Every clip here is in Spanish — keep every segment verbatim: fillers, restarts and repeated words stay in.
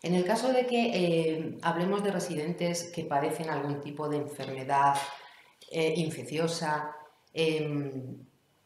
En el caso de que eh, hablemos de residentes que padecen algún tipo de enfermedad eh, infecciosa, eh,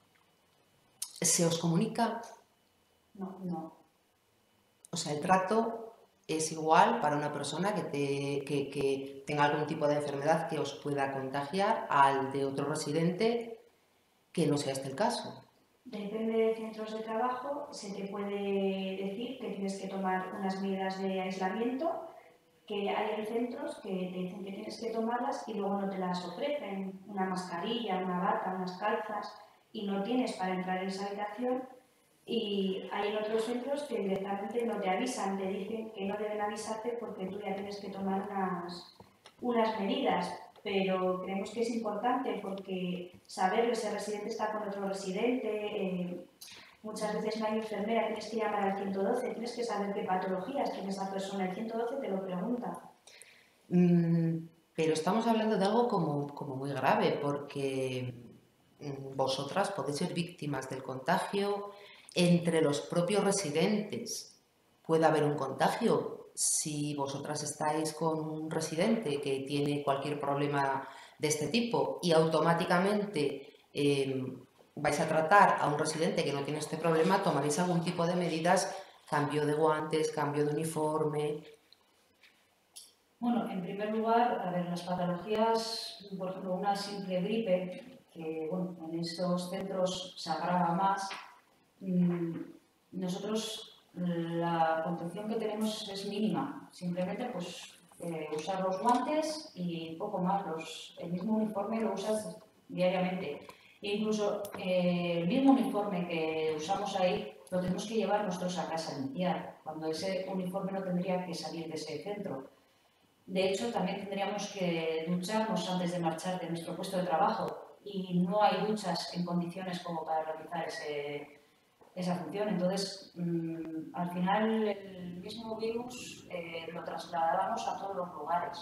¿se os comunica? No, no. O sea, el trato es igual para una persona que, te, que, que tenga algún tipo de enfermedad que os pueda contagiar al de otro residente que no sea este el caso. Depende de centros de trabajo, se te puede decir que tienes que tomar unas medidas de aislamiento, que hay centros que te dicen que tienes que tomarlas y luego no te las ofrecen, una mascarilla, una bata, unas calzas, y no tienes para entrar en esa habitación. Y hay en otros centros que directamente no te avisan, te dicen que no deben avisarte porque tú ya tienes que tomar unas, unas medidas. Pero creemos que es importante porque saber que ese residente está con otro residente, eh, muchas veces no hay enfermera, tienes que llamar al ciento doce, tienes que saber qué patologías tiene esa persona, el ciento doce te lo pregunta. Mm, pero estamos hablando de algo como, como muy grave, porque mm, vosotras podéis ser víctimas del contagio entre los propios residentes. Puede haber un contagio si vosotras estáis con un residente que tiene cualquier problema de este tipo y automáticamente eh, vais a tratar a un residente que no tiene este problema, tomaréis algún tipo de medidas, cambio de guantes, cambio de uniforme. Bueno, en primer lugar, a ver, las patologías, por ejemplo, una simple gripe, que bueno, en estos centros se agrava más, mmm, nosotros la contención que tenemos es mínima, simplemente pues eh, usar los guantes y poco más, los, el mismo uniforme lo usas diariamente. E incluso eh, el mismo uniforme que usamos ahí lo tenemos que llevar nosotros a casa a limpiar, cuando ese uniforme no tendría que salir de ese centro. De hecho, también tendríamos que ducharnos antes de marchar de nuestro puesto de trabajo y no hay duchas en condiciones como para realizar ese, esa función. Entonces, mmm, al final, el mismo virus eh, lo trasladábamos a todos los lugares.